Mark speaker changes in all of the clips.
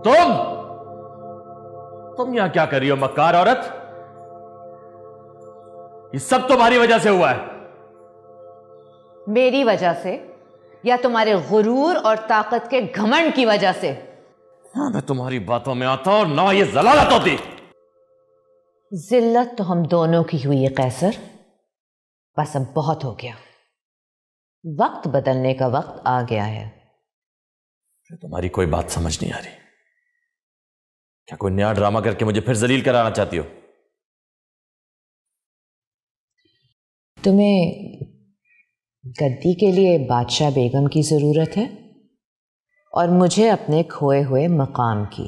Speaker 1: तुम यहां क्या कर रही हो मक्कार औरत? ये सब तुम्हारी वजह से हुआ है।
Speaker 2: मेरी वजह से या तुम्हारे गुरूर और ताकत के घमंड की वजह से?
Speaker 1: ना मैं तुम्हारी बातों में आता और ना ये जलालत होती।
Speaker 2: जिल्लत तो हम दोनों की हुई है कैसर। बस अब बहुत हो गया। वक्त बदलने का वक्त आ गया है।
Speaker 1: तुम्हारी कोई बात समझ नहीं आ रही। क्या कोई नया ड्रामा करके मुझे फिर जलील कराना चाहती हो?
Speaker 2: तुम्हें गद्दी के लिए बादशाह बेगम की जरूरत है और मुझे अपने खोए हुए मकाम की।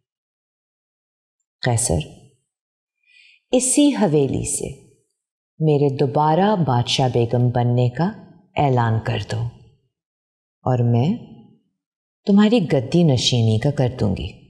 Speaker 2: कैसर, इसी हवेली से मेरे दोबारा बादशाह बेगम बनने का ऐलान कर दो और मैं तुम्हारी गद्दी नशीनी का कर दूंगी।